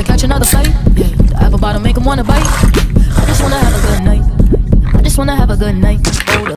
catch another flight. Yeah, the apple bottom make him wanna bite. I just wanna have a good night. I just wanna have a good night. Hold up.